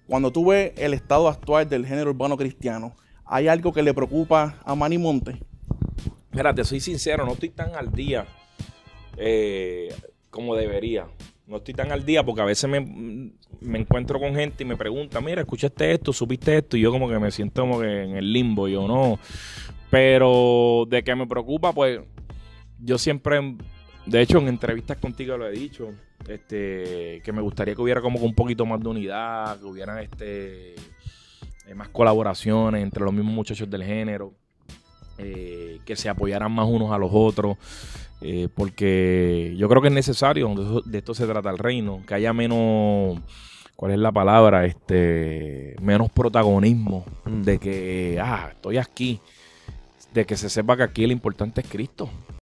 Cuando tú ves el estado actual del género urbano cristiano, ¿hay algo que le preocupa a Manny Monte? Mira, te soy sincero, no estoy tan al día como debería. No estoy tan al día porque a veces me encuentro con gente y me pregunta, mira, escuchaste esto, supiste esto, y yo como que me siento como que en el limbo, yo no. Pero de que me preocupa, pues yo siempre, de hecho en entrevistas contigo lo he dicho, que me gustaría que hubiera como que un poquito más de unidad, que hubieran más colaboraciones entre los mismos muchachos del género. Que se apoyaran más unos a los otros, porque yo creo que es necesario, de esto se trata el reino, que haya menos, ¿cuál es la palabra? Menos protagonismo, de que, estoy aquí, de que se sepa que aquí lo importante es Cristo.